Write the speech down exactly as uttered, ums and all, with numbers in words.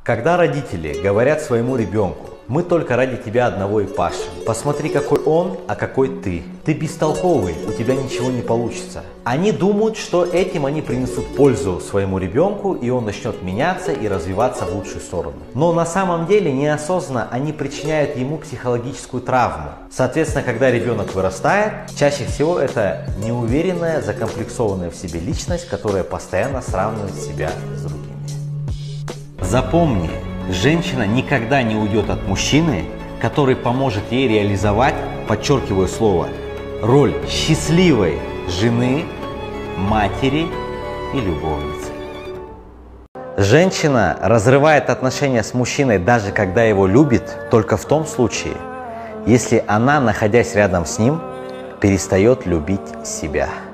Когда родители говорят своему ребенку: мы только ради тебя одного и пашем, посмотри, какой он, а какой ты, ты бестолковый, у тебя ничего не получится. Они думают, что этим они принесут пользу своему ребенку, и он начнет меняться и развиваться в лучшую сторону. Но на самом деле неосознанно они причиняют ему психологическую травму. Соответственно, когда ребенок вырастает, чаще всего это неуверенная, закомплексованная в себе личность, которая постоянно сравнивает себя с другими. Запомни, женщина никогда не уйдет от мужчины, который поможет ей реализовать, подчеркиваю слово, роль счастливой жены, матери и любовницы. Женщина разрывает отношения с мужчиной, даже когда его любит, только в том случае, если она, находясь рядом с ним, перестает любить себя.